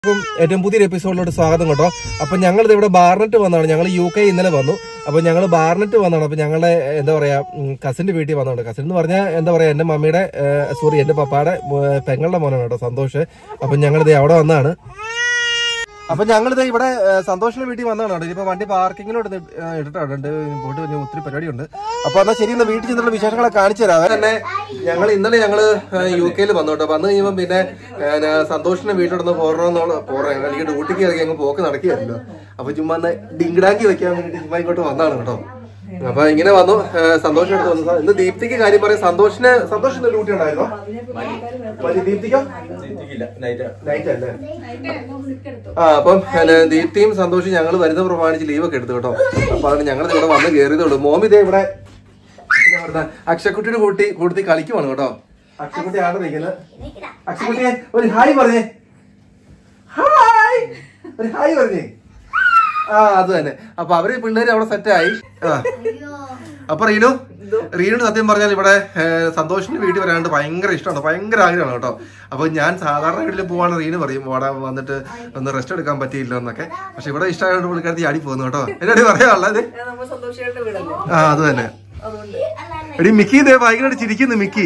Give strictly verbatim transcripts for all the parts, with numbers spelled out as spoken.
ഏറ്റവും പുതിയൊരു എപ്പിസോഡിലോട്ട് സ്വാഗതം കേട്ടോ. അപ്പൊ ഞങ്ങൾ ഇവിടെ ബാർനെറ്റ് വന്നതാണ്. ഞങ്ങൾ യു കെ ഇന്നലെ വന്നു. അപ്പൊ ഞങ്ങൾ ബാർനെറ്റ് വന്നതാണ്. അപ്പൊ ഞങ്ങളുടെ എന്താ പറയാ കസിന്റെ വീട്ടിൽ വന്നതാണ്. കസിൻ എന്ന് പറഞ്ഞാൽ എന്താ പറയാ എന്റെ മമ്മിയുടെ സോറി എന്റെ പപ്പായുടെ പെങ്ങളുടെ മോനാണ് കേട്ടോ സന്തോഷ്. അപ്പൊ ഞങ്ങളിത് അവിടെ വന്നതാണ്. അപ്പൊ ഞങ്ങളിത് ഇവിടെ സന്തോഷിന്റെ വീട്ടിൽ വന്നതാണ് കേട്ടോ. ഇപ്പൊ വണ്ടി പാർക്കിങ്ങിലോട്ട് ഇട്ടിട്ടുണ്ട്. പോയിട്ട് ഒത്തിരി പരിപാടിയുണ്ട്. അപ്പൊ എന്നാൽ ശരി എന്നാ വീട്ടിൽ ചെന്നുള്ള വിശേഷങ്ങളെ കാണിച്ചു തരാം. അതുപോലെ തന്നെ ഞങ്ങൾ ഇന്നലെ ഞങ്ങള് യു കെയിൽ വന്നു കേട്ടോ. വന്നു കഴിയുമ്പോൾ പിന്നെ സന്തോഷിന്റെ വീട്ടിലോട്ട് പോരണമെന്നുള്ള പോരാ അല്ലെങ്കിൽ ഡ്യൂട്ടിക്ക് ഇറങ്ങി അങ്ങ് പോക്ക് നടക്കുകയായിരുന്നു. അപ്പൊ ചുമ്മാ ഡിങ്കിടാക്കി വെക്കാൻ വേണ്ടിട്ട് ചുമ്മാ ഇങ്ങോട്ട് വന്നതാണ് കേട്ടോ. അപ്പൊ ഇങ്ങനെ വന്നു സന്തോഷം എടുത്ത് വന്നു. ഇന്ന് ദീപ്തിക്ക് കാര്യം പറയാം. സന്തോഷിന് സന്തോഷിന്റെ ഡ്യൂട്ടി ഉണ്ടായിരുന്നോ? ദീപ്തിക്കോ നൈറ്റ് അല്ലേ? ആ അപ്പം ദീപ്തിയും സന്തോഷും ഞങ്ങൾ വരുന്ന പ്രമാണിച്ച് ലീവൊക്കെ എടുത്തു കേട്ടോ. അപ്പൊ അതുകൊണ്ട് ഞങ്ങൾ ഇവിടെ വന്ന് കയറിയതുള്ളൂ. മോമി ഇതേ ഇവിടെ അക്ഷക്കുട്ടിയുടെ കൂട്ടി കൂട്ടി കളിക്കുവാണ് കേട്ടോ. അക്ഷക്കുട്ടി ആണ് നിൽക്കുന്നത്. അക്ഷക്കുട്ടിയെ ഒരു ഹായ് പറഞ്ഞേ. ഹായ് ഒരു ഹായ് പറഞ്ഞേ. ആ അത് തന്നെ. അപ്പൊ അവര് പിള്ളേര് അവിടെ സെറ്റായി. ആ അപ്പൊ റീനു റീനു സത്യം പറഞ്ഞാൽ ഇവിടെ സന്തോഷിന്റെ വീട്ടിൽ വരാണ്ട് ഭയങ്കര ഇഷ്ടമാണ്, ഭയങ്കര ആഗ്രഹമാണ് കേട്ടോ. അപ്പൊ ഞാൻ സാധാരണ വീട്ടിൽ പോവാണ് റീനു പറയും അവിടെ വന്നിട്ട് ഒന്ന് റെസ്റ്റ് എടുക്കാൻ പറ്റിയില്ല എന്നൊക്കെ. പക്ഷെ ഇവിടെ ഇഷ്ടമായിട്ട് പുള്ളിക്കാരത്തി ആടി പോകുന്നു കേട്ടോ. എന്നോട് പറയാനുള്ളത് ആ അത് തന്നെ. എടി മിക്കി ഇതേ ഭയങ്കര ചിരിക്കുന്നു. മിക്കി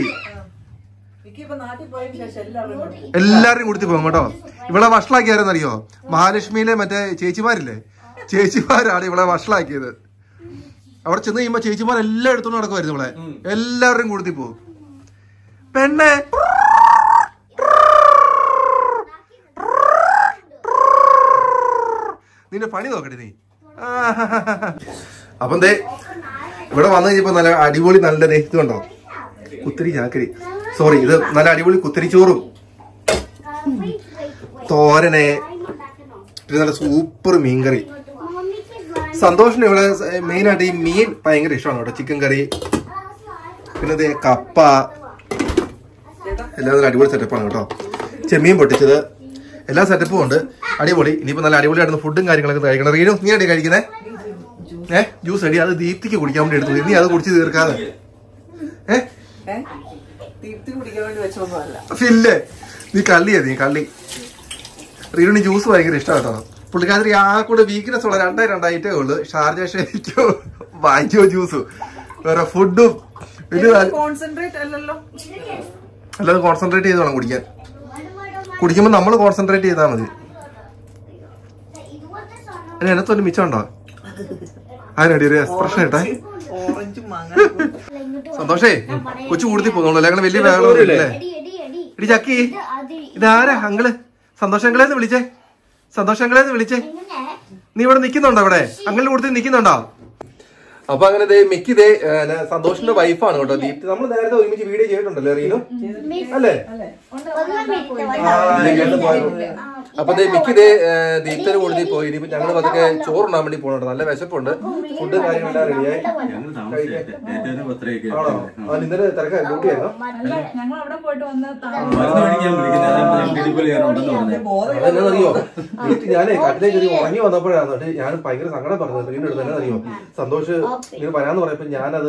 എല്ലാരും കൊടുത്തി പോകും കേട്ടോ. ഇവിടെ വഷളാക്കിയാരെന്നറിയോ? മഹാലക്ഷ്മിയിലെ മറ്റേ ചേച്ചിമാരില്ലേ, ചേച്ചിമാരാണ് ഇവിടെ വഷളാക്കിയത്. അവിടെ ചെന്ന് കഴിയുമ്പോ ചേച്ചിമാർ എല്ലാം എടുത്തോണ്ട് നടക്കുമായിരുന്നു. ഇവിടെ എല്ലാവരും കൊടുത്തി പോകും. പെണ്ണെ നിന്റെ പണി നോക്കട്ടെ നീ. അപ്പം ദേ ഇവിടെ വന്നു കഴിഞ്ഞപ്പോ നല്ല അടിപൊളി നല്ല ദേ ഇത് കണ്ടോ കുത്തിരി ചാക്കരി സോറി ഇത് നല്ല അടിപൊളി കുത്തിരിച്ചോറും തോരനെ പിന്നെ നല്ല സൂപ്പർ മീൻകറി. സന്തോഷിന് ഇവിടെ മെയിൻ ആയിട്ട് ഈ മീൻ ഭയങ്കര ഇഷ്ടമാണ് കേട്ടോ. ചിക്കൻ കറി പിന്നെ കപ്പ എല്ലാം നല്ല അടിപൊളി സെറ്റപ്പാണ് കേട്ടോ. ചെമ്മീൻ പൊട്ടിച്ചത് എല്ലാ സെറ്റപ്പും ഉണ്ട്. അടിപൊളി. ഇനിയിപ്പോ നല്ല അടിപൊളിയായിരുന്നു ഫുഡും കാര്യങ്ങളൊക്കെ കഴിക്കണം. റീനു നീ അടി കഴിക്കുന്നേ ഏഹ് ജ്യൂസ് അടി അത് ദീപ്തിക്ക് കുടിക്കാൻ വേണ്ടി എടുത്തു. നീ അത് കുടിച്ച് തീർക്കാതെ ഏഹ് ഇല്ലേ നീ കള്ളിയാ നീ കള്ളി. റീനുവിന് ജ്യൂസ് ഭയങ്കര ഇഷ്ടം കേട്ടോ. പുള്ളിക്കാരി ആ കൂടെ വീക്ക്നെസ് ഉള്ള രണ്ടേ രണ്ടായിട്ടേ ഉള്ളു. ഷാർജ ഷേക്കോ വാങ്ങിച്ചോ ജ്യൂസ് വേറെ ഫുഡും വലിയ അല്ലാതെ കോൺസെൻട്രേറ്റ് ചെയ്ത് വേണം കുടിക്കാൻ. കുടിക്കുമ്പോ നമ്മള് കോൺസെൻട്രേറ്റ് ചെയ്താൽ മതി. അതിന് അതിനകത്തൊരു മിച്ചം ഉണ്ടോ? അതിനടി ഒരു എക്സ്പ്രഷൻ ഇട്ടെ. സന്തോഷേ കൊച്ചു കൂടുതൽ പോകുന്നുള്ളൂ അല്ലെ? അങ്ങനെ വലിയ വേളൊന്നും ഇല്ലേ? എടി ചക്കി ഇതാരാ അങ്കിള്? സന്തോഷങ്ങളേന്ന് വിളിച്ചേ, സന്തോഷങ്ങളേന്ന് വിളിച്ചേ. നീ ഇവിടെ നിക്കുന്നുണ്ടോ? ഇവിടെ അങ്കിളിന്റെ കൂടുതൽ നിക്കുന്നുണ്ടോ? അപ്പൊ അങ്ങനെ ദേ മിക്കി ദേ സന്തോഷിന്റെ വൈഫാണ് കേട്ടോ ദീപ്തി. നമ്മൾ നേരത്തെ ഒരുമിച്ച് വീഡിയോ ചെയ്തിട്ടുണ്ടല്ലോ റീനു അല്ലേ? അപ്പൊ ദേ മിക്കി ദേ ദീപ്തിയുടെ കൂടുതൽ പോയി. ഇനിയിപ്പോ ഞങ്ങൾ പതൊക്കെ ചോറുണ്ടാൻ വേണ്ടി പോകണുണ്ട്. നല്ല വിശപ്പുണ്ട്. ഫുഡ് കാര്യങ്ങളെല്ലാം റെഡിയായി. ആണോ? ഇന്നലെ തിരക്കാ ഡ്യൂട്ടി ആയിരുന്നോ? അതെന്നറിയോ ദീപ്തി ഞാനേ കട്ടിലേക്ക് കയറി ഉറങ്ങി വന്നപ്പോഴാണ് ഞാൻ ഭയങ്കര സങ്കടം പറഞ്ഞത്. റീനു എടുത്ത് തന്നെ അറിയോ സന്തോഷ് ഇങ്ങനെ വരാന്ന് പറയപ്പോ ഞാനത്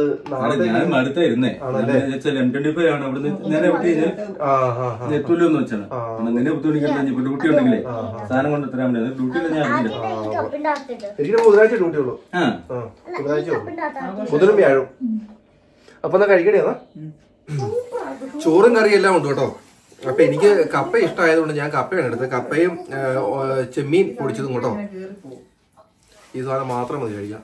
എനിക്ക് ബുധനാഴ്ച ഡ്യൂട്ടി ഉള്ളൂ. ബുധനാഴ്ച ബുധനും വ്യാഴും. അപ്പൊ എന്നാ കഴിക്കണേന്നാ ചോറും കറിയും എല്ലാം ഉണ്ട് കേട്ടോ. അപ്പൊ എനിക്ക് കപ്പ ഇഷ്ടമായതുകൊണ്ട് ഞാൻ കപ്പയാണ് എടുത്തത്. കപ്പയും ചെമ്മീൻ പൊടിച്ചതും കേട്ടോ. ഈ സാധനം മാത്രം മതി കഴിക്കാം.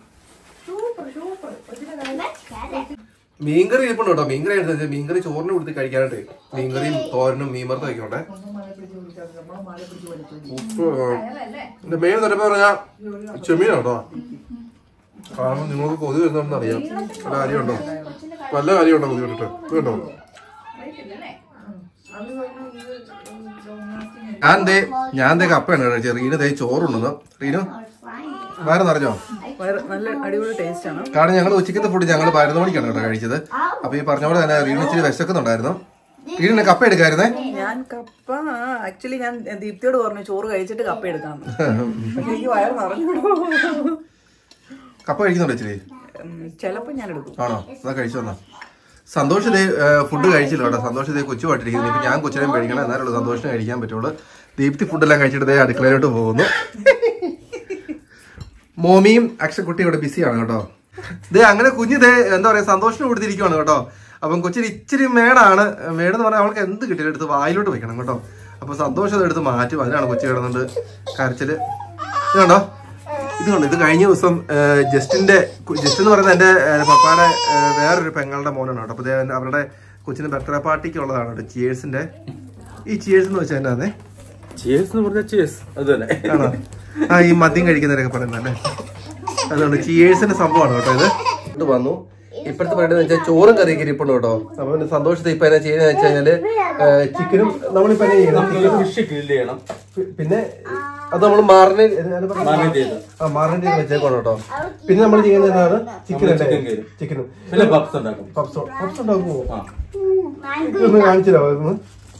മീൻകറി ഇരിപ്പുണ്ട് കേട്ടോ. മീൻകറി എടുത്ത് മീൻകറി ചോറിന് കൊടുത്ത് കഴിക്കാനായിട്ട് മീൻകറിയും തോരനും മീൻമറുത്തും ഒക്കെ ഉണ്ട്. ഉപ്പ് എന്റെ മെയിൻ തരപ്പോ പറഞ്ഞാ ചെമ്മീനാണ് കേട്ടോ. കാരണം നിങ്ങൾക്ക് കൊതി വരുന്നുണ്ടെന്ന് അറിയാം. നല്ല കാര്യമുണ്ടോ? നല്ല കാര്യമുണ്ടോ കൊതി വിട്ടിട്ട്? ഇത് കണ്ടോ ഞാൻ ദേ ഞാൻ ദേ കപ്പയാണ് കഴിച്ചത്. റീനു ദേ ചോറുണ്ടെന്ന്. റീനു വേറെ നിറഞ്ഞോ? നല്ല അടിപൊളി ടേസ്റ്റ് ആണ്. കാരണം ഞങ്ങൾ ഉച്ചക്കത്തെ ഫുഡ് ഞങ്ങൾ പതിനൊന്ന് മണിക്കാണ് കേട്ടോ കഴിച്ചത്. അപ്പൊ ഈ പറഞ്ഞ പോലെ തന്നെ റീനു ഇച്ചിരി വിശക്കുന്നുണ്ടായിരുന്നു. റീനുവിന് കപ്പ എടുക്കായിരുന്നേ? ഞാൻ കപ്പ ആക്ച്വലി ഞാൻ ദീപ്തിയോട് പറഞ്ഞു ചോറ് കഴിച്ചിട്ട് കപ്പ എടുക്കാം. എനിക്ക് വയറ് നിറഞ്ഞു. കപ്പ കഴിക്കുന്നുണ്ടോ ഇച്ചിരി? ചിലപ്പോ ഞാൻ എടുക്കും. ആണോ? എന്നാ കഴിച്ചു വന്നാ. സന്തോഷ് ഫുഡ് കഴിച്ചില്ല കേട്ടോ. സന്തോഷ് കൊച്ചു പാട്ടിരിക്കുന്നു. ഇപ്പൊ ഞാൻ കൊച്ചിനെയും പേടിക്കണം, എന്നാലുള്ളൂ സന്തോഷിനെ കഴിക്കാൻ പറ്റുള്ളൂ. ദീപ്തി ഫുഡെല്ലാം കഴിച്ചിട്ട് അടുക്കളയിലോട്ട് പോകുന്നു. മോമിയും അക്ഷക്കുട്ടിയും ഇവിടെ ബിസിയാണ് കേട്ടോ. ദേ അങ്ങനെ കുഞ്ഞ് ദേ എന്താ പറയാ സന്തോഷം കൊടുത്തിരിക്കുവാണ് കേട്ടോ. അപ്പം കൊച്ചിന് ഇച്ചിരി മേടാണ്. മേടെന്ന് പറഞ്ഞാൽ അവൾക്ക് എന്ത് കിട്ടിയാലും എടുത്ത് വായിലോട്ട് വെക്കണം കേട്ടോ. അപ്പൊ സന്തോഷം എടുത്ത് മാറ്റും. അതിനാണ് കൊച്ചി കിടന്നുണ്ട് കരച്ചില്. ഇത് കണ്ടോ, ഇത് കണ്ടോ, ഇത് കഴിഞ്ഞ ദിവസം ജസ്റ്റിന്റെ ജസ്റ്റ് എന്ന് പറയുന്നത് എന്റെ പപ്പായുടെ വേറൊരു പെങ്ങളുടെ മോനാണ് കേട്ടോ. അപ്പൊ അവരുടെ കൊച്ചിന് ബർത്ത്ഡേ പാർട്ടിക്ക് ഉള്ളതാണ് കേട്ടോ ചിയേഴ്സിന്റെ. ഈ ചിയേഴ്സ് എന്ന് വെച്ചാൽ എന്നാന്നേ ആണോ? ആ ഈ മദ്യം കഴിക്കുന്നവരൊക്കെ പറയുന്നല്ലേ. അതുകൊണ്ട് ചിയേഴ്സിന്റെ സംഭവമാണ് കേട്ടോ ഇത്. ഇത് വന്നു ഇപ്പോഴത്തെ പറയുന്നത് വെച്ചാൽ ചോറും കറിയൊക്കെ ഇരിപ്പുണ്ട് കേട്ടോ. അപ്പൊ പിന്നെ സന്തോഷത്തെ ഇപ്പൊ എന്നാ ചെയ്യുന്നത് വെച്ച് കഴിഞ്ഞാല് ചിക്കനും നമ്മളിപ്പോ ഫിഷ് ഗ്രില്ല് ചെയ്യണം. പിന്നെ അത് നമ്മൾ മാറിനേറ്റ് മാറിനേറ്റ് ചെയ്ത് വെച്ചേക്കണം കേട്ടോ. പിന്നെ നമ്മൾ ചെയ്യുന്നത് എന്താണ് ചിക്കൻ ചിക്കനും പിന്നെ പപ്സ് ഉണ്ടാക്കും. പപ്സ് പപ്സ് ഉണ്ടാക്കുമോ? ഇതൊന്ന് കാണിച്ചില്ല ഇതൊന്ന്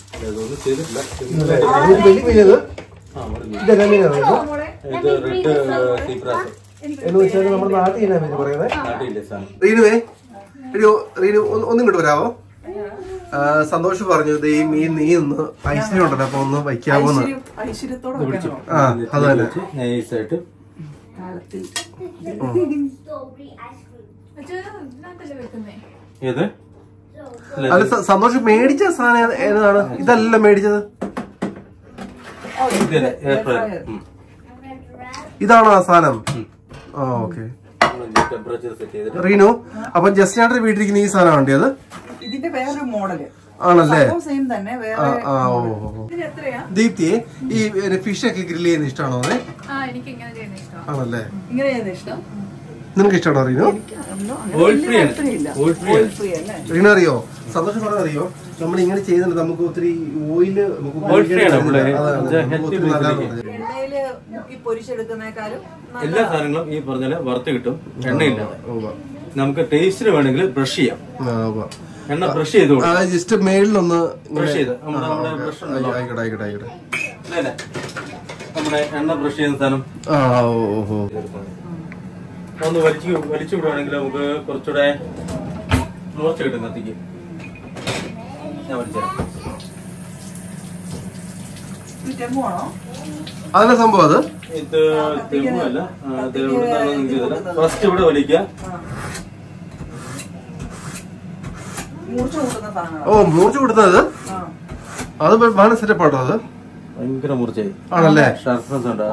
വലിയ മീനത് ഇതെല്ലാം മീനാണ് എന്ന് വെച്ചാൽ നമ്മുടെ നാട്ടിൽ ചെയ്യുന്ന മീൻ പറയുന്നത്. റീനുവേ റീനു ഒന്നും ഇങ്ങോട്ട് വരാവോ? സന്തോഷം പറഞ്ഞു ഈ മീൻ നീ ഒന്ന് ഐശ്വര്യം ഉണ്ടല്ലോ അപ്പൊ ഒന്ന് വയ്ക്കാവോന്ന്. ആ അത് തന്നെ അല്ല സന്തോഷം മേടിച്ച സാധനം ഏതാണ്? ഇതല്ല മേടിച്ചത്, ഇതാണോ ആ സാധനം? ആ ഓക്കെ റീനു. അപ്പൊ ജസ്റ്റ് ആയിട്ട് വീട്ടിലിരിക്കുന്ന ഈ സാധനം വേണ്ടിയത് ഇതിന്റെ വേറൊരു മോഡല് ആണല്ലേ? ദീപ്തി ഈ ഫിഷ് ഒക്കെ ഗ്രില്ല് ചെയ്യുന്ന ഇഷ്ടമാണോ? ആണല്ലേ? നിനക്ക് ഇഷ്ടമാണോ റീനു? റീനു അറിയോ സന്തോഷം പറഞ്ഞ അറിയോ നമ്മൾ ഇങ്ങനെ ചെയ്യുന്നുണ്ട് നമുക്ക് ഒത്തിരി ഓയില് എല്ലാ സാധനങ്ങളും ഈ പറഞ്ഞ വറുത്ത് കിട്ടും. എണ്ണയില്ലാതെ നമുക്ക് ടേസ്റ്റിന് വേണമെങ്കിൽ ബ്രഷ് ചെയ്യാം. എണ്ണ ബ്രഷ് ചെയ്ത് ജസ്റ്റ് മേളിലൊന്ന് ബ്രഷ് ചെയ്ത് ആയിക്കോട്ടെ ആയിക്കോട്ടെ ആയിക്കോട്ടെ നമ്മുടെ എണ്ണ ബ്രഷ് ചെയ്യുന്ന സാധനം ഒന്ന് വലിച്ചു വലിച്ചു വിടുവാണെങ്കിൽ നമുക്ക് കുറച്ചുകൂടെ മൂർച്ച കിട്ടും കത്തിക്ക്. ഞാൻ വലിച്ചേരാം. അതല്ല സംഭവം അത് ഇത് തെങ്ങുമല്ല. ഫസ്റ്റ് ഇവിടെ വലിക്കുക. ഓ മൂർച്ച കൊടുത്തത് അത് വളരെ സെറ്റപ്പ് ആട്ടോ. അത് ഭയങ്കര മൂർച്ചയായി ആണല്ലേ? ഷാർപ്പ്നെസ് ഉണ്ട്.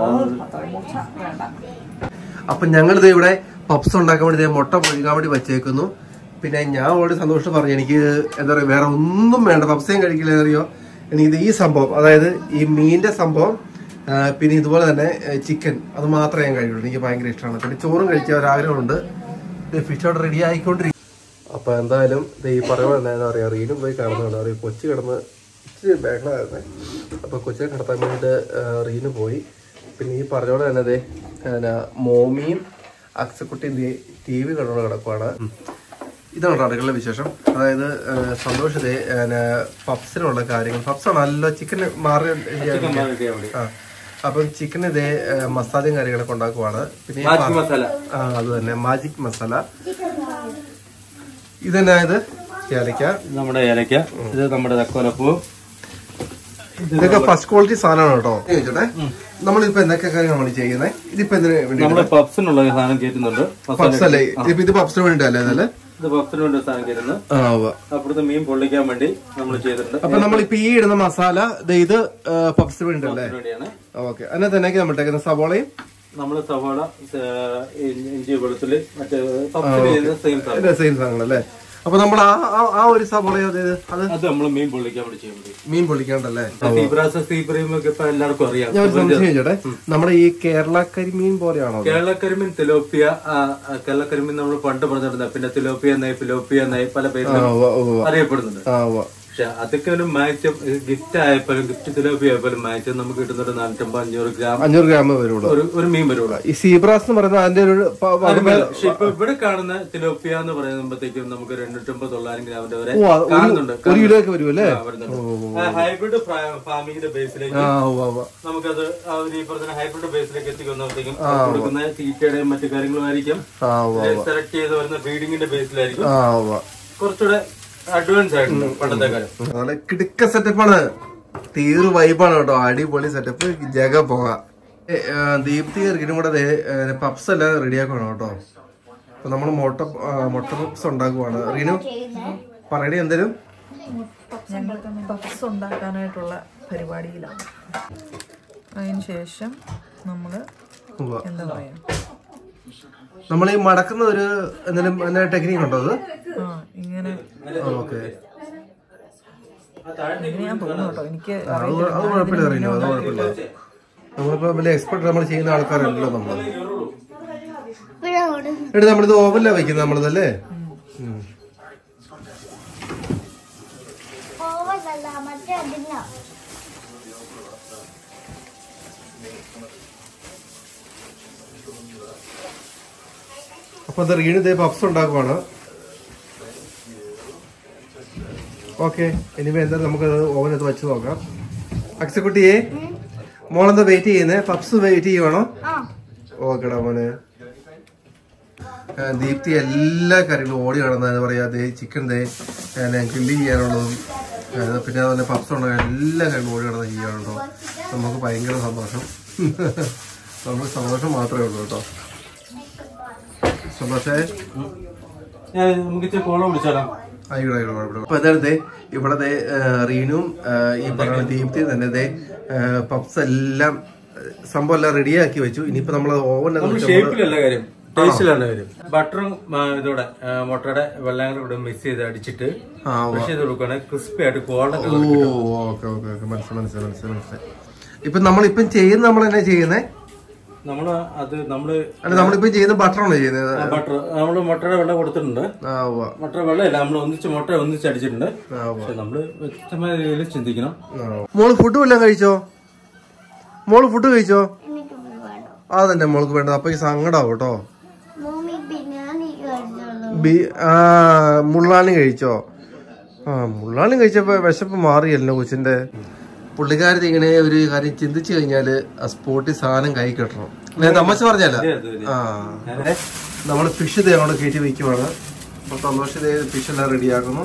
അപ്പൊ ഞങ്ങളിത് ഇവിടെ പപ്സ് ഉണ്ടാക്കാൻ വേണ്ടി മുട്ട പൊഴിക്കാൻ വേണ്ടി വെച്ചേക്കുന്നു. പിന്നെ ഞാൻ ഓൾറെഡി സന്തോഷം പറഞ്ഞു എനിക്ക് എന്താ പറയുക വേറെ ഒന്നും വേണ്ട, പപ്സയും കഴിക്കില്ല അറിയോ. എനിക്കിത് ഈ സംഭവം അതായത് ഈ മീനിന്റെ സംഭവം പിന്നെ ഇതുപോലെ തന്നെ ചിക്കൻ അത് മാത്രമേ ഞാൻ കഴിക്കുള്ളൂ. എനിക്ക് ഭയങ്കര ഇഷ്ടമാണ്. പിന്നെ ചോറും കഴിക്കാൻ ഒരാഗ്രഹമുണ്ട്. ഫിഷ് അവിടെ റെഡി ആയിക്കൊണ്ടിരിക്കും. അപ്പൊ എന്തായാലും ഈ പറയുമ്പോൾ എന്താ പറയാ റീനും പോയി കിടന്നുണ്ട്. അറിയ കൊച്ചു കിടന്ന് ഇച്ചിരി ബഹളമായിരുന്നേ. അപ്പൊ കൊച്ചിനെ കിടത്താൻ വേണ്ടിയിട്ട് റീന് പോയി. പിന്നെ ഈ പറഞ്ഞോടെ തന്നെ അതെ മോമിയും അക്സക്കുട്ടിയും ടി വി കണ്ടോണ്ട് കിടക്കുവാണ്. ഇതാണ് അടുക്കള വിശേഷം. അതായത് സന്തോഷത്തെ പപ്സിനുള്ള കാര്യങ്ങൾ. പപ്സ് ആണല്ലോ ചിക്കൻ മാറി ആ അപ്പം ചിക്കൻ ഇതേ മസാലയും കാര്യങ്ങളൊക്കെ ഉണ്ടാക്കുവാണ്. പിന്നെ ആ അത് തന്നെ മാജിക് മസാല. ഇതന്നെ ഇത് ഏലക്ക, നമ്മുടെ ഏലക്ക, ഇത് നമ്മുടെ തക്കോലപ്പൂ. ഇതൊക്കെ ഫസ്റ്റ് ക്വാളിറ്റി സാധനമാണ് കേട്ടോ. ചോദിച്ചോട്ടെ നമ്മളിപ്പോ എന്തൊക്കെ കാര്യങ്ങൾ നമ്മൾ ചെയ്യുന്നത്? ഇതിപ്പോ എന്തിനു വേണ്ടി? നമ്മള് പപ്സിനുള്ള സാധനം കയറ്റുന്നുണ്ട്. പപ്സ് അല്ലേ? ഇപ്പൊ ഇത് പപ്സിന് വേണ്ടിയല്ലേ? അതല്ലേ ഇത് പപ്സിന് വേണ്ടി സാധനം കയറ്റുന്നു. അപ്പുറത്ത് മീൻ പൊള്ളിക്കാൻ വേണ്ടി നമ്മൾ ചെയ്തിട്ടുണ്ട്. അപ്പൊ നമ്മളിപ്പോ ഈ ഇടുന്ന മസാല ഇത് പപ്സിന് വേണ്ടിയല്ലേ? ഓക്കെ. അതിനകത്ത് തന്നെ നമ്മൾ ഇട്ടേക്കുന്ന സവോളയും നമ്മള് സവാള, ഇഞ്ചി, വെളുത്തുള്ളി, മറ്റേ സെയിം സെയിം സാധനങ്ങളല്ലേ? അപ്പൊ നമ്മൾ ആ ഒരു സവോള അത് നമ്മൾ മീൻ പൊള്ളിക്കാൻ വേണ്ടി ചെയ്യുന്നത്. മീൻ പൊള്ളിക്കാണ്ടല്ലേ? എല്ലാവർക്കും അറിയാം. ഞാൻ സംശയം ചോട്ടെ, നമ്മുടെ ഈ കേരള കരിമീൻ പോലെയാണോ? കേരള കരിമീൻ, തിലോപ്പിയ. കേരള കരിമീൻ നമ്മൾ പണ്ട് പറഞ്ഞിരുന്നത്. പിന്നെ തിലോപ്പിയ നായി, ഫിലോപ്പിയ നായി പല പേരിലും അറിയപ്പെടുന്നുണ്ട്. പക്ഷെ അതൊക്കെ ഒരു മാക്സിമം ഗിഫ്റ്റ് ആയപ്പോഴും ഗിഫ്റ്റ് തിലോപ്പിയ ആയപ്പോഴും മാക്സിമം നമുക്ക് കിട്ടുന്നത് നാനൂറ്റമ്പത് അഞ്ഞൂറ് ഗ്രാം അഞ്ഞൂറ് ഗ്രാം വരുള്ളൂ ഒരു മീൻ വരുള്ളൂ. ഈ സീബ്രാസ് എന്ന് പറയുന്നത് അതിന്റെ ഒരു പക്ഷെ ഇപ്പൊ ഇവിടെ കാണുന്ന തിലോപ്പിയ എന്ന് പറയുമ്പോഴത്തേക്കും നമുക്ക് രണ്ടൂറ്റമ്പത് തൊള്ളായിരം ഗ്രാമിന്റെ വരെ കാണുന്നുണ്ട്. ഒരു കിലോ ഒക്കെ വരുമല്ലേ? ഹൈബ്രിഡ് ഫാമിങ്ങിന്റെ ബേസിലേക്ക് നമുക്കത് ഈ പറഞ്ഞ ഹൈബ്രിഡ് ബേസിലേക്ക് എത്തിക്കുന്നപ്പോഴത്തേക്കും കൊടുക്കുന്ന തീറ്റയുടെയും മറ്റു കാര്യങ്ങളുമായിരിക്കും സെലക്ട് ചെയ്ത് വരുന്ന ബ്രീഡിങ്ങിന്റെ ബേസിലായിരിക്കും കുറച്ചുകൂടെ അഡ്വാൻസ് ആയിട്ടുണ്ട് പണ്ടത്തെ കാലം. കിടുക്ക സെറ്റപ്പാണ്. തീർ വൈബാണ് കേട്ടോ, അടിപൊളി സെറ്റപ്പ്. ജഗ പോകാം. ദീപ്തി ഇറക്കിനും കൂടെ പപ്സ് എല്ലാം റെഡിയാക്കണം കേട്ടോ. അപ്പൊ നമ്മള് മുട്ട മുട്ട പപ്സ് ഉണ്ടാക്കുവാണ്. റീനു പറയണേ എന്തേലും. ഞങ്ങൾ പപ്സ് ഉണ്ടാക്കാനായിട്ടുള്ള പരിപാടിയിലാണ്. അതിന് ശേഷം നമ്മള് എന്താ പറയാ, നമ്മൾ ഈ മടക്കുന്ന ഒരു എന്തെങ്കിലും ടെക്നിക്ക് ഉണ്ടോ അത്? ഇങ്ങനെ ഓക്കെ, ഞാൻ തോന്നുന്നു കേട്ടോ, എനിക്ക് അത് കുഴപ്പമില്ല അറിയുന്നു, അത് കുഴപ്പമില്ല. നമ്മളിപ്പോ വലിയ എക്സ്പെർട്ട് നമ്മൾ ചെയ്യുന്ന ആൾക്കാരല്ലോ നമ്മള്. എടി നമ്മളിത് ഓവനിലാണ് വെക്കുന്നത് നമ്മളിതല്ലേ? അപ്പൊ അത് റീണ് ഇതേ പപ്സ് ഉണ്ടാക്കുവാണ്. ഓക്കെ, ഇനിയിപ്പോ എന്തായാലും നമുക്ക് ഓവനത്ത് വെച്ച് നോക്കാം. അക്സക്കുട്ടിയെ മോളെന്താ വെയിറ്റ് ചെയ്യുന്നേ? പപ്സ് വെയിറ്റ് ചെയ്യുവാണോ? ഓക്കെടാ മോനെ. ദീപ്തി എല്ലാ കാര്യങ്ങളും ഓടി കിടന്ന എന്താ പറയാ, ദേ ചിക്കൻ ദേ ഗ്രില്ല് ചെയ്യാനുള്ളതും പിന്നെ അതുപോലെ പപ്സ് ഉണ്ടാകാൻ എല്ലാ കാര്യങ്ങളും ഓടി കിടന്ന് ചെയ്യാനുണ്ടോ. നമുക്ക് ഭയങ്കര സന്തോഷം. നമുക്ക് സന്തോഷം മാത്രമേ ഉള്ളൂ കേട്ടോ. സന്തോഷേ നമുക്ക് കോളം വിളിച്ചാലോ? അപ്പൊ അതായത് ഇവിടെ റീനും ഈ പറഞ്ഞ ദീപ്തി തന്നെ പപ്സ് എല്ലാം സംഭവം എല്ലാം റെഡിയാക്കി വെച്ചു. ഇനിയിപ്പോ നമ്മള് ഓവൻ ഷേപ്പിലല്ല കാര്യം, ടേസ്റ്റിലാണ് കാര്യം. ബട്ടറും ഇതോടെ മുട്ടയുടെ വെള്ളം കൂടെ മിക്സ് ചെയ്ത് അടിച്ചിട്ട് ഫ്രഷ് ചെയ്ത് കൊടുക്കുകയാണെങ്കിൽ ക്രിസ്പി ആയിട്ട് ഗോൾഡൻ. ഓക്കെ ഓക്കെ ഓക്കെ, മനസ്സിലായി മനസ്സിലായി മനസ്സിലായി മനസ്സിലായി. ഇപ്പൊ നമ്മളിപ്പം ചെയ്യുന്ന നമ്മൾ തന്നെ ചെയ്യുന്നേ നമ്മള് അത് നമ്മള് അല്ല നമ്മളിപ്പോ ചെയ്യുന്ന ബട്ടറാണോ ചെയ്യുന്നത്? ബട്ടർ നമ്മള് മുട്ടയുടെ വെള്ളം കൊടുത്തിട്ടുണ്ട്. മുട്ടയുടെ വെള്ളമില്ല, നമ്മൾ ഒന്നിച്ച് മുട്ട ഒന്നിച്ച് അടിച്ചിട്ടുണ്ട്. പക്ഷെ നമ്മള് വ്യക്തമായ രീതിയിൽ ചിന്തിക്കണം. മോള് ഫുഡ് വല്ലതും കഴിച്ചോ? മോള് ഫുഡ് കഴിച്ചോ? അതന്നെ മോൾക്ക് വേണ്ടത്. അപ്പൊ ഈ സങ്കടാവും കേട്ടോ. മുള്ളാണി കഴിച്ചോ? ആ മുള്ളാണി കഴിച്ചപ്പോ വിശപ്പ് മാറിയല്ലോ കൊച്ചിന്റെ. പുള്ളിക്കാരത്തി ഇങ്ങനെ ഒരു കാര്യം ചിന്തിച്ചു കഴിഞ്ഞാല് ആ സ്പോട്ടിൽ സാധനം കൈ കെട്ടണം. തമാശ പറഞ്ഞല്ല. ആ നമ്മള് ഫിഷ് ഇതേ അവിടെ കയറ്റി വയ്ക്കുവാണ്. അപ്പൊ സന്തോഷം ഫിഷ് എല്ലാം റെഡിയാക്കുന്നു.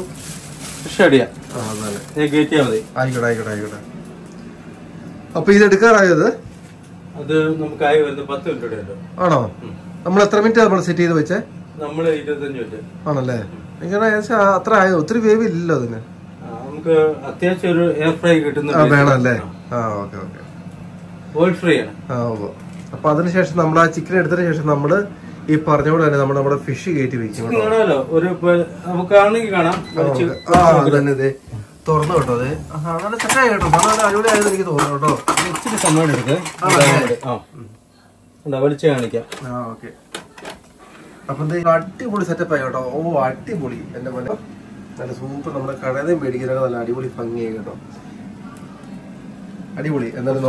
ആയിക്കോട്ടെ ആയിക്കോട്ടെ ആയിക്കോട്ടെ. അപ്പൊ ഇത് എടുക്കാറായത് അത് നമുക്കായി വരുന്നത് പത്ത് മിനിറ്റ് ആണോ? നമ്മൾ എത്ര മിനിറ്റ് നമ്മൾ സെറ്റ് ചെയ്ത് വെച്ചേ? നമ്മള് ഇരുപത്തഞ്ച് മിനിറ്റ് ആണല്ലേ? ഇങ്ങനെ അത്ര ആയത്, ഒത്തിരി വേവ് ഇല്ലല്ലോ അതിന്. നമുക്ക് അത്യാവശ്യം ഒരു എയർ ഫ്രൈ കിട്ടുന്ന വേണമല്ലേ? ആ ഓക്കെ ഓക്കെ, ഓയിൽ ഫ്രൈ ആണ്. ആ ഓ അപ്പൊ അതിനുശേഷം നമ്മൾ ആ ചിക്കൻ എടുത്തതിന് ശേഷം നമ്മള് ഈ പറഞ്ഞോട് തന്നെ നമ്മൾ നമ്മുടെ ഫിഷ് കയറ്റി വെക്കും. കാണാമല്ലോ, ഒരു നമുക്ക് ആണെങ്കിൽ കാണാം. തന്നെ തുറന്നു കേട്ടോ. അത് നല്ല സെറ്റായി കേട്ടോ, നല്ല അടിപൊളിയായത് എനിക്ക് തോന്നുന്നു കേട്ടോ. ഇച്ചിരി സമയം എടുത്ത് വലിച്ചു കാണിക്കാം. ആ ഓക്കെ. അപ്പൊ അടിപൊളി സെറ്റപ്പ് ആയി കേട്ടോ. ഓ അടിപൊളി എന്റെ പോലെ നല്ല സൂപ്പർ. നമ്മുടെ കടയിൽ മേടിക്കാനൊക്കെ നല്ല അടിപൊളി ഭംഗിയായി കേട്ടോ. അടിപൊളി. എന്തായാലും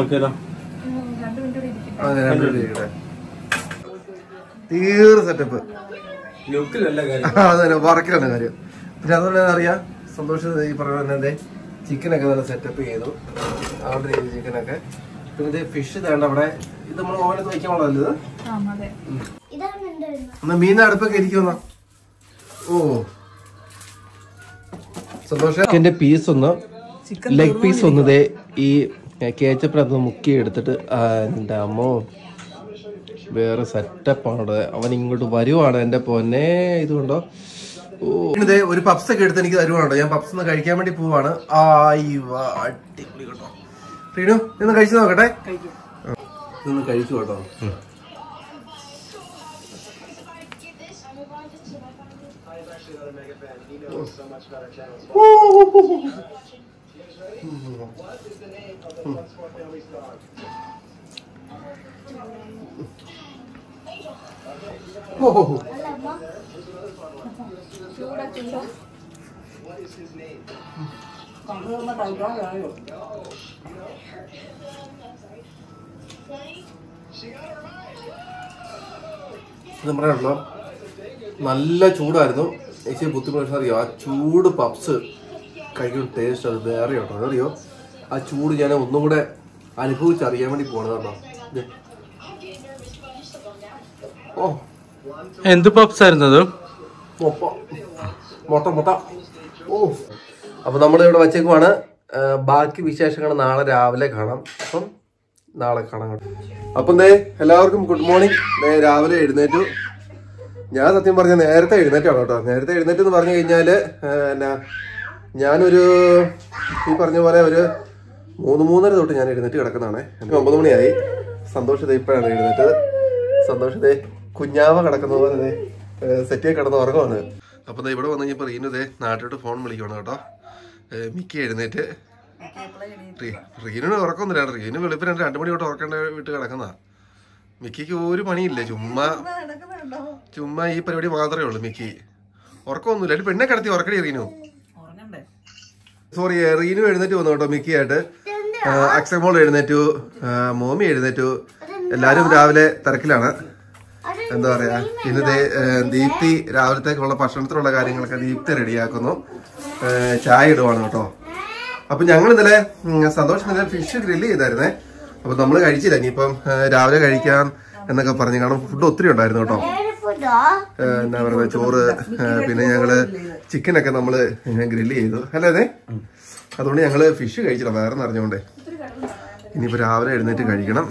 തീർ സെറ്റപ്പ്. അതന്നെ വറക്കിലാണ് കാര്യം. പിന്നെ അതുപോലെ അറിയാം സന്തോഷം ഈ പറഞ്ഞ തന്നെ ചിക്കനൊക്കെ നല്ല സെറ്റപ്പ് ചെയ്തു. അവിടെ ചെയ്തു ചിക്കനൊക്കെ. പിന്നെ ഇത് ഫിഷ് തേണ്ട അവിടെ ഇത് നമ്മൾ ഓവനത്ത് വയ്ക്കാനുള്ളതല്ലേ ഇത്? എന്നാ മീൻ അടുപ്പൊക്കെ ഇരിക്കുന്ന. ഓ സന്തോഷം. ചിക്കന്റെ പീസ് ഒന്ന് ലെഗ് പീസ് ഒന്ന് ഈ കേച്ചപ്പിനകത്ത് മുക്കി എടുത്തിട്ട് എന്റെ അമ്മോ വേറെ സെറ്റപ്പാണ്. അവൻ ഇങ്ങോട്ട് വരുവാണ് എന്റെ പൊന്നെ. ഇതുകൊണ്ടോ ഇതേ ഒരു പപ്സ് ഒക്കെ എടുത്ത് എനിക്ക് തരുവാണോ. ഞാൻ പപ്സ് ഒന്ന് കഴിക്കാൻ വേണ്ടി പോവാണ്. അടിപൊളി കേട്ടോ. റീനു ഇന്ന് കഴിച്ചു നോക്കട്ടെ. ഇതൊന്ന് കഴിച്ചു കേട്ടോ. നമ്മളോ നല്ല ചൂടായിരുന്നു. എനിക്ക് ബുദ്ധിമുട്ട് അറിയോ, ആ ചൂട് പപ്സ് കഴിക്കുന്ന ടേസ്റ്റ് അത് വേറെ കേട്ടോ. അതറിയോ, ആ ചൂട് ഞാൻ ഒന്നും കൂടെ അനുഭവിച്ചറിയാൻ വേണ്ടി പോണതാണോ. ഓ എന്ത് പപ്സ് ആയിരുന്നത്? മുട്ട മുട്ട. ഓ അപ്പൊ നമ്മൾ ഇവിടെ വച്ചേക്കുവാണ്. ബാക്കി വിശേഷങ്ങൾ നാളെ രാവിലെ കാണാം. അപ്പം നാളെ കാണാം. അപ്പം ദേ എല്ലാവർക്കും ഗുഡ് മോർണിംഗ്. രാവിലെ എഴുന്നേറ്റു. ഞാൻ സത്യം പറഞ്ഞ നേരത്തെ എഴുന്നേറ്റാണ് കേട്ടോ. നേരത്തെ എഴുന്നേറ്റെന്ന് പറഞ്ഞു കഴിഞ്ഞാല് എന്നാ ഞാനൊരു ഈ പറഞ്ഞ പോലെ ഒരു മൂന്ന് മൂന്നര തൊട്ട് ഞാൻ എഴുന്നേറ്റ് കിടക്കുന്നതാണ്. എനിക്ക് ഒമ്പത് മണിയായി. സന്തോഷത്തെ ഇപ്പോഴാണ് എഴുന്നേറ്റത്. സന്തോഷത്തെ കുഞ്ഞാവ കിടക്കുന്ന പോലെ സെറ്റിയെ കിടന്ന് ഉറങ്ങുവാണ്. അപ്പൊ ഇവിടെ വന്നു കഴിഞ്ഞപ്പോ റീനുദേ നാട്ടിലോട്ട് ഫോൺ വിളിക്കണം കേട്ടോ. മിക്ക എഴുന്നേറ്റ്. റീനുവിന് ഉറക്കൊന്നുമില്ല. റീനു വെളുപ്പിന് രണ്ട് മണി തൊട്ട് ഉറക്കേണ്ട വീട്ട് കിടക്കുന്നതാ. മിക്കിക്ക് ഒരു പണിയില്ല. ചുമ്മാ ചുമ്മാ ഈ പരിപാടി മാത്രമേ ഉള്ളൂ. മിക്കി ഉറക്കമൊന്നുമില്ല. ഒരു പെണ്ണെ കിടത്തി ഉറക്കടി റീനു. സോറി, റീനു എഴുന്നേറ്റ് വന്നു കേട്ടോ മിക്കിയായിട്ട്. അക്സമോൾ എഴുന്നേറ്റു, മോമി എഴുന്നേറ്റു. എല്ലാരും രാവിലെ തിരക്കിലാണ്. എന്താ പറയാ, ഇന്ന് ദീപ്തി രാവിലത്തേക്കുള്ള ഭക്ഷണത്തിനുള്ള കാര്യങ്ങളൊക്കെ ദീപ്തി റെഡിയാക്കുന്നു. ചായ ഇടുവാണ് കേട്ടോ. അപ്പൊ ഞങ്ങൾ ഇന്നലെ സന്തോഷം ഇന്നലെ ഫിഷ് ഗ്രില്ല് ചെയ്തായിരുന്നേ. അപ്പൊ നമ്മള് കഴിച്ചില്ല. ഇനിയിപ്പം രാവിലെ കഴിക്കാം എന്നൊക്കെ പറഞ്ഞു. കാരണം ഫുഡ് ഒത്തിരി ഉണ്ടായിരുന്നു കേട്ടോ. എന്താ പറയുക, ചോറ്, പിന്നെ ഞങ്ങള് ചിക്കനൊക്കെ നമ്മള് ഗ്രില്ല് ചെയ്തു അല്ലേ അതെ. അതുകൊണ്ട് ഞങ്ങള് ഫിഷ് കഴിച്ചില്ല, വേറെ നിറഞ്ഞോണ്ടേ. ഇനിയിപ്പോ രാവിലെ എഴുന്നേറ്റ് കഴിക്കണം.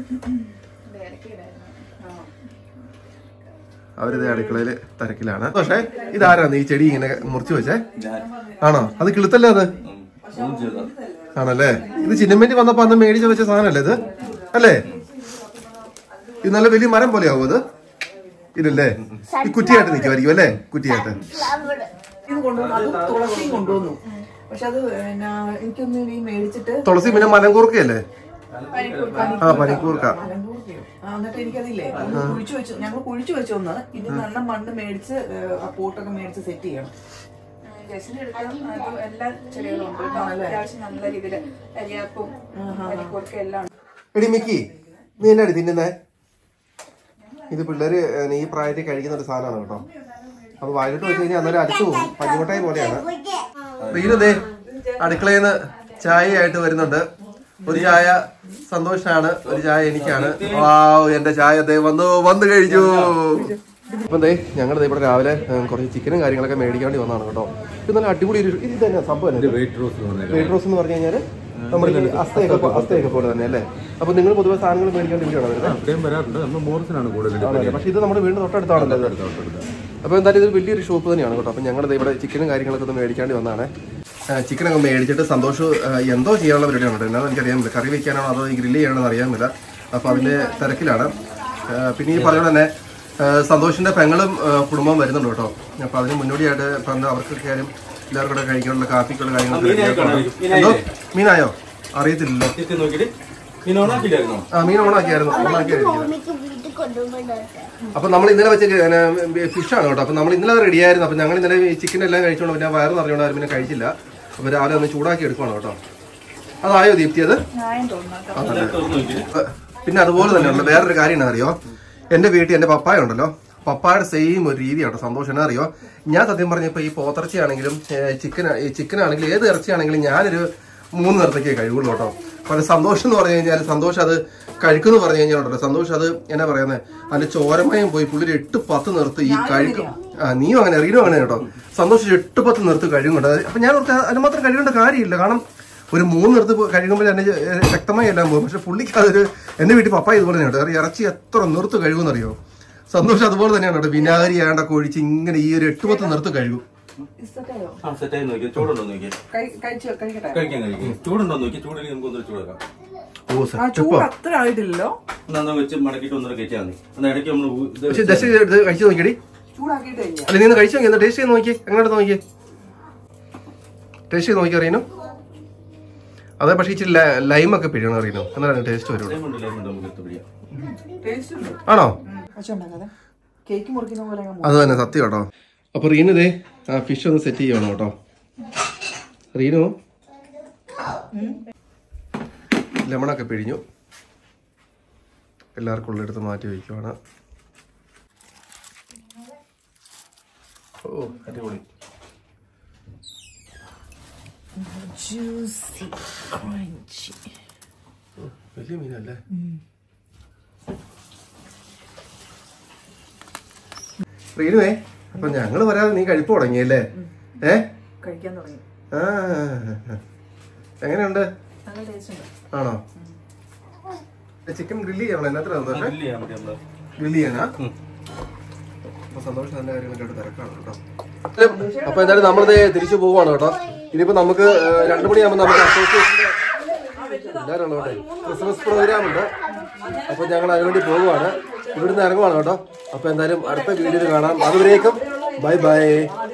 അവരിത് അടുക്കളയില് തിരക്കിലാണ്. പക്ഷേ ഇതാരാന്ന് ഈ ചെടി ഇങ്ങനെ മുറിച്ചു വെച്ചേ? ആണോ? അത് കിളുത്തല്ലേ അത്? ആണല്ലേ? ഇത് ചിന്നമ്മേറ്റി വന്നപ്പോ അന്ന് മേടിച്ച് വെച്ച സാധനല്ലേ ഇത് അല്ലേ? ഇത് നല്ല വലിയ മരം പോലെ ആവും അത്? ഇല്ലല്ലേ? ഈ കുറ്റിയായിട്ട് നിൽക്കുമായിരിക്കും അല്ലേ? കുറ്റിയായിട്ട്. തുളസി പിന്നെ മലങ്കൂർക്കയല്ലേ? ആ പനിക്കൂർക്ക. എന്നിട്ട് എനിക്കതില്ലേ കുഴിച്ചു വെച്ചു. ഞങ്ങൾ കുഴിച്ചു വെച്ചോന്ന് ഇത് നല്ല മണ്ണ് മേടിച്ച് പോട്ടൊക്കെ മേടിച്ച് സെറ്റ് ചെയ്യണം. എല്ലാ ചെടികളും ഉണ്ട്. അത്യാവശ്യം നല്ല രീതിയിൽ കരിയാപ്പും പനിക്കൂർക്ക എല്ലാം ഉണ്ട്. എടി മിക്കി, നീ എന്നാടി തിന്നുന്നേ? ഇത് പിള്ളേര് ഈ പ്രായത്തിൽ കഴിക്കുന്ന ഒരു സാധനമാണ് കേട്ടോ. അപ്പൊ വൈകിട്ട് വെച്ച് കഴിഞ്ഞാൽ അന്നേരം അടിച്ചു പോകും. പഞ്ഞുമുട്ടായി പോലെയാണ്. റീനുദേ അടുക്കളയിൽ നിന്ന് ചായയായിട്ട് വരുന്നുണ്ട്. ഒരു ചായ സന്തോഷാണ്, ഒരു ചായ എനിക്കാണ്. വാവ്, എന്റെ ചായ ദേ വന്നു വന്നു കഴിച്ചു. ഇപ്പം ദേ ഞങ്ങൾ ഇവിടെ രാവിലെ കുറച്ച് ചിക്കനും കാര്യങ്ങളൊക്കെ മേടിക്കാൻ വേണ്ടി വന്നതാണ് കേട്ടോ. ഇത് നല്ല അടിപൊളി ഒരു ഇത് തന്നെ സംഭവം. വെയിറ്റ് റോസ് എന്ന് പറഞ്ഞു കഴിഞ്ഞാൽ നമ്മുടെ അസ്തയൊക്കെ അസ്തയൊക്കെ പോലെ തന്നെ അല്ലേ? അപ്പൊ നിങ്ങൾ പൊതുവെ സാധനങ്ങൾ മേടിക്കാൻ വേണ്ടിയാണോ വരുന്നത്? പക്ഷെ ഇത് നമ്മുടെ വീടിന് തൊട്ടടുത്താണല്ലോ. അപ്പൊ എന്തായാലും ഇത് വലിയൊരു ഷോപ്പ് തന്നെയാണ് കേട്ടോ. അപ്പൊ ഞങ്ങൾ ഇവിടെ ചിക്കനും കാര്യങ്ങളൊക്കെ ഒന്ന് മേടിക്കാണ്ടി വന്നതാണ്. ചിക്കനൊക്കെ മേടിച്ചിട്ട് സന്തോഷം എന്തോ ചെയ്യാനുള്ള പരിപാടിയാണ് കേട്ടോ. എന്നാന്ന് എനിക്കറിയാമില്ല. കറി വെക്കാനാണോ അതോ ഗ്രില്ല് ചെയ്യാനോ അറിയാമില്ല. അപ്പൊ അതിന്റെ തിരക്കിലാണ്. പിന്നെ ഈ പറഞ്ഞ തന്നെ സന്തോഷിന്റെ പെങ്ങളും കുടുംബവും വരുന്നുണ്ട് കേട്ടോ. അപ്പൊ അതിന് മുന്നോടിയായിട്ട് പറഞ്ഞ അവർക്കൊക്കെ ആയാലും എല്ലാവർക്കും കൂടെ കഴിക്കാനുള്ള കാപ്പിക്കുള്ള കാര്യങ്ങളൊക്കെ. എന്തോ മീനായോ അറിയത്തില്ലല്ലോ. ആ മീൻ ഓണാക്കിയായിരുന്നു. ഓണാക്കിയായിരുന്നു. അപ്പൊ നമ്മൾ ഇന്നലെ വെച്ച ഫിഷാണ് കേട്ടോ. അപ്പൊ നമ്മൾ ഇന്നലെ റെഡി ആയിരുന്നു. അപ്പൊ ഞങ്ങൾ ഇന്നലെ ചിക്കൻ എല്ലാം കഴിച്ചോണ്ട് പിന്നെ വയറ് നിറഞ്ഞോണ്ടായിരുന്നു, പിന്നെ കഴിച്ചില്ല. അപ്പൊ രാവിലെ ഒന്ന് ചൂടാക്കി എടുക്കണം കേട്ടോ. അതായോ ദീപ്തി? അത് പിന്നെ അതുപോലെ തന്നെയുള്ള വേറൊരു കാര്യം എന്നാ അറിയോ, എന്റെ വീട്ടിൽ എന്റെ പപ്പായ ഉണ്ടല്ലോ, പപ്പായുടെ സെയിം ഒരു രീതിയാണ് സന്തോഷം. എന്നാ അറിയോ, ഞാൻ സത്യം പറഞ്ഞപ്പോ ഈ പോത്തിറച്ചിയാണെങ്കിലും ചിക്കൻ ചിക്കൻ ആണെങ്കിലും ഏത് ഇറച്ചിയാണെങ്കിലും ഞാനൊരു മൂന്ന് നേരത്തേക്കേ കഴിവുള്ളൂ കേട്ടോ. പക്ഷെ സന്തോഷം എന്ന് പറഞ്ഞു കഴിഞ്ഞാൽ സന്തോഷം അത് കഴിക്കുമെന്ന് പറഞ്ഞു കഴിഞ്ഞാൽ സന്തോഷം അത് എന്നാ പറയുന്നത്, അതിന്റെ ചോരമയം പോയി പുള്ളി എട്ട് പത്ത് നിർത്ത് ഈ കഴിക്കും. ആ നീയും അങ്ങനെ റീനും അങ്ങനെ കേട്ടോ. സന്തോഷം എട്ട് പത്ത് നിർത്ത് കഴിയുന്നുണ്ട്. അപ്പൊ ഞാൻ ഓർത്ത് അതിന് മാത്രം കഴിയേണ്ട കാര്യമില്ല. കാരണം ഒരു മൂന്ന് നിർത്ത് കഴിയുമ്പോൾ എന്നെ ശക്തമായി എല്ലാം പോകും. പക്ഷെ പുള്ളിക്ക് അതൊരു എന്റെ വീട്ടിൽ പപ്പായ ഇതുപോലെ തന്നെയാണ് കേട്ടോ. ഇറച്ചി എത്ര നിർത്ത് കഴിയുമെന്നറിയോ? സന്തോഷം അതുപോലെ തന്നെയാണ് കേട്ടോ. വിനാഗിരി ആണ്ടൊക്കെ ഒഴിച്ച് ഇങ്ങനെ ഈ ഒരു എട്ട് പത്ത് നിർത്ത് കഴിയും. അത്ര ആയിട്ടില്ലല്ലോ. കഴിച്ചു നോക്കിയടി. അല്ല നീ കഴിച്ചു നോക്കി, ടേസ്റ്റ് ചെയ്ത് നോക്കിയേ. എങ്ങനെയാ നോക്കിയേ? ടേസ്റ്റ് ചെയ്ത് നോക്കി അറിയണോ? അതെ, പക്ഷെ ഇച്ചിരി ലൈമൊക്കെ പിഴിയണം അറിയണോ, എന്നാലാണ് ടേസ്റ്റ് വരുള്ളൂ. ആണോ? അത് തന്നെ സത്യം കേട്ടോ. അപ്പൊ റീനു ഇതേ ആ ഫിഷ് ഒന്ന് സെറ്റ് ചെയ്യണം കേട്ടോ. റീനു ലെമണൊക്കെ പിഴിഞ്ഞു. എല്ലാവർക്കും ഉള്ളെടുത്ത് മാറ്റി വയ്ക്കുവാണ്. ഓ അടിപൊളി. വലിയ മീനല്ലേ? റീനുവേ, അപ്പൊ ഞങ്ങള് പറയാതെ നീ കഴിപ്പ് തുടങ്ങിയല്ലേ? ഏ കഴിക്കാൻ തുടങ്ങി. ആ എങ്ങനെയുണ്ട്? നല്ല ടേസ്റ്റ് ഉണ്ട്. ആണോ? ചിക്കൻ ഗ്രില്ല് ചെയ്യണം. എന്നത്ര ഗ്രില്ല് ചെയ്യാനാ? അപ്പൊ സന്തോഷം തന്നെ കാര്യങ്ങളൊക്കെ തിരക്കാണ് കേട്ടോ. അപ്പൊ എന്തായാലും നമ്മളിത് തിരിച്ചു പോവാണ് കേട്ടോ. ഇനിയിപ്പോ നമുക്ക് രണ്ടു മണിയാകുമ്പോൾ നമുക്ക് അസോസിയേഷന്റെ എല്ലാവരും കേട്ടോ ക്രിസ്മസ് പ്രോഗ്രാം ഉണ്ട്. അപ്പൊ ഞങ്ങൾ അതിനുവേണ്ടി പോകുവാണ്. ഇവിടുന്ന് ഇറങ്ങുവാണ് കേട്ടോ. അപ്പൊ എന്തായാലും അടുത്ത വീഡിയോയിൽ കാണാം. അതുവരേക്കും ബൈ ബൈ.